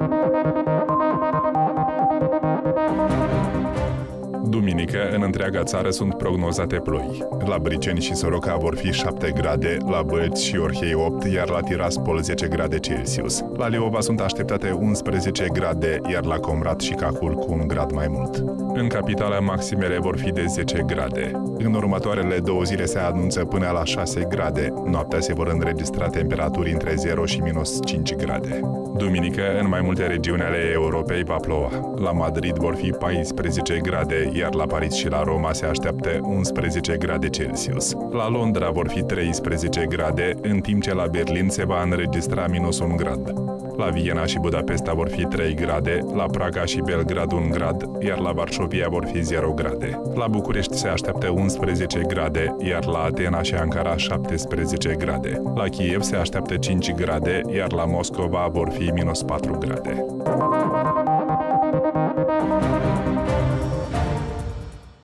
Duminică, în întreaga țară sunt prognozate ploi. La Briceni și Soroca vor fi 7 grade, la Bălți și Orhei 8, iar la Tiraspol 10 grade Celsius. La Leova sunt așteptate 11 grade, iar la Comrat și Cahul cu 1 grad mai mult. În capitală, maximele vor fi de 10 grade. În următoarele 2 zile se anunță până la 6 grade. Noaptea se vor înregistra temperaturi între 0 și minus 5 grade. Duminică, în mai multe regiuni ale Europei va ploua. La Madrid vor fi 14 grade, iar la Paris și la Roma se așteaptă 11 grade Celsius. La Londra vor fi 13 grade, în timp ce la Berlin se va înregistra minus 1 grad. La Viena și Budapesta vor fi 3 grade, la Praga și Belgrad 1 grad, iar la Varșovia vor fi 0 grade. La București se așteaptă 11 grade, iar la Atena și Ankara 17 grade. La Kiev se așteaptă 5 grade, iar la Moscova vor fi minus 4 grade.